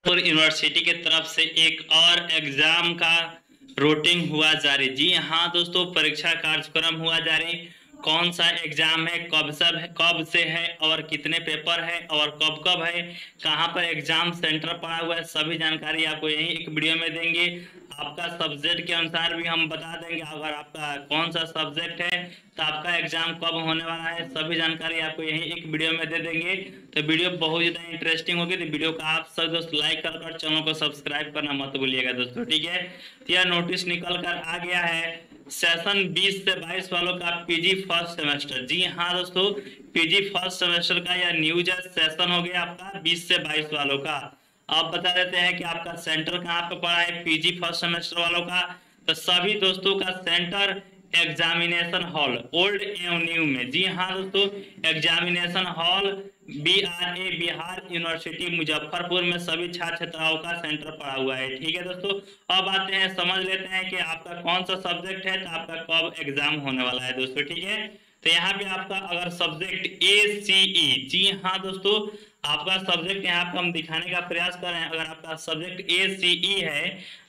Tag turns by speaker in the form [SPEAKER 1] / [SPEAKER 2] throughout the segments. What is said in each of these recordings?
[SPEAKER 1] और यूनिवर्सिटी की तरफ से एक और एग्जाम का रूटिंग हुआ जारी। जी हाँ दोस्तों, परीक्षा कार्यक्रम हुआ जारी। कौन सा एग्जाम है, कब से है और कितने पेपर है और कब कब है, कहाँ पर एग्जाम सेंटर पड़ा हुआ है, सभी जानकारी आपको यही एक वीडियो में देंगे। आपका सब्जेक्ट के अनुसार भी हम बता देंगे। अगर आपका कौन सा सब्जेक्ट है तो आपका एग्जाम कब होने वाला है, सभी जानकारी आपको यही एक वीडियो में दे देंगे। तो वीडियो बहुत ज़्यादा इंटरेस्टिंग होगी, तो वीडियो का आप सब दोस्त लाइक कर चैनल को सब्सक्राइब करना मत भूलिएगा दोस्तों, ठीक है। तो यह नोटिस निकल कर आ गया है सेशन 20 से 22 वालों का पीजी फर्स्ट सेमेस्टर। जी हाँ दोस्तों, पीजी फर्स्ट सेमेस्टर का यह न्यूज सेशन हो गया आपका 20 से 22 वालों का। अब बता देते हैं कि आपका सेंटर कहाँ पे पड़ा है पीजी फर्स्ट सेमेस्टर वालों का। तो सभी दोस्तों का सेंटर एग्जामिनेशन हॉल ओल्ड एवं न्यू में। जी हाँ दोस्तों, examination hall BRA Bihar university Muzaffarpur में सभी छात्र छात्राओं का सेंटर पड़ा हुआ है, ठीक है दोस्तों। अब आते हैं, समझ लेते हैं कि आपका कौन सा सब्जेक्ट है तो आपका कब एग्जाम होने वाला है दोस्तों, ठीक है। तो यहाँ पे आपका अगर सब्जेक्ट ACE, जी हाँ दोस्तों, आपका सब्जेक्ट यहाँ पे हम दिखाने का प्रयास कर रहे हैं। अगर आपका सब्जेक्ट ACE है,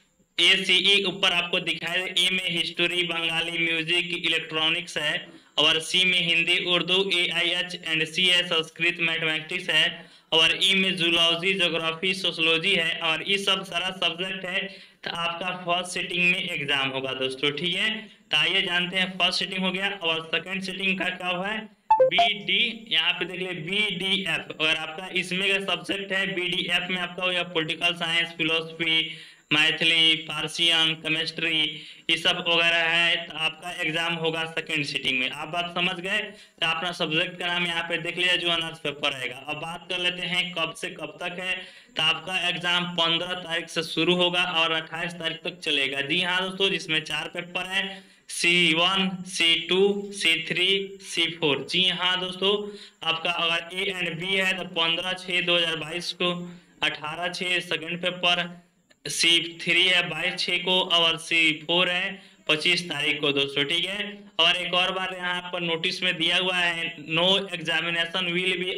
[SPEAKER 1] ACE ऊपर आपको दिखाई दे। ए में हिस्ट्री, बंगाली, म्यूजिक, इलेक्ट्रॉनिक्स है, और सी में Hindi Urdu, AIH and C है संस्कृत मैथमेटिक्स है, और ई में जूलॉजी, ज्योग्राफी, सोशोलॉजी है, और ये सब सारा सब्जेक्ट है। तो आपका फर्स्ट सिटिंग में एग्जाम होगा दोस्तों, ठीक है। तो आइए जानते हैं, फर्स्ट सिटिंग हो गया और सेकंड सिटिंग का क्या हुआ है BD। यहाँ पे देख लिये BDF। अगर आपका इसमें का सब्जेक्ट है BDF में आपका हो गया political science, philosophy, Maithili, Persian, chemistry, ये सब वगैरह है, तो आपका एग्जाम होगा सेकंड सिटिंग में। आप बात समझ गए। तो अपना सब्जेक्ट का नाम यहाँ पे देख लिया, जो अनर्स पेपर रहेगा। अब बात कर लेते हैं कब से कब तक है। तो आपका एग्जाम 15 तारीख से शुरू होगा और 28 तारीख तक चलेगा। जी हाँ दोस्तों, जिसमें 4 पेपर है, C1, C2, C3, C4। जी हाँ दोस्तों, आपका अगर A एंड B है तो 15/6/2022 को, 18/6 सेकंड पेपर, C3 है 22/6 को, और C4 है 25 तारीख को दोस्तों, ठीक है। और एक और बार यहाँ पर नोटिस में दिया हुआ है, no examination will be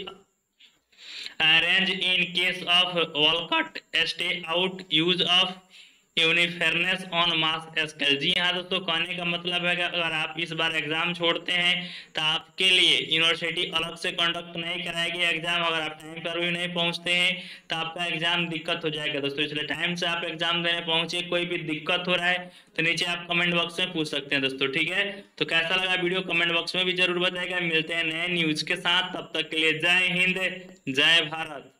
[SPEAKER 1] arrange in case of walkout stay out use of unfairness on mass scale. जी हाँ दोस्तों, कहने का मतलब है कि अगर आप इस बार एग्जाम छोड़ते हैं तो आपके लिए यूनिवर्सिटी अलग से कंडक्ट नहीं कराएगी एग्जाम। अगर आप टाइम पर भी नहीं पहुंचते हैं तो आपका एग्जाम दिक्कत हो जाएगा दोस्तों, इसलिए टाइम से आप एग्जाम देने पहुंचे। कोई भी दिक्कत हो रहा है तो नीचे आप कमेंट बॉक्स में पूछ सकते हैं दोस्तों, ठीक है। तो कैसा लगा वीडियो कमेंट बॉक्स में भी जरूर बताएगा। मिलते हैं नए न्यूज के साथ, तब तक के लिए जय हिंद, जय भारत।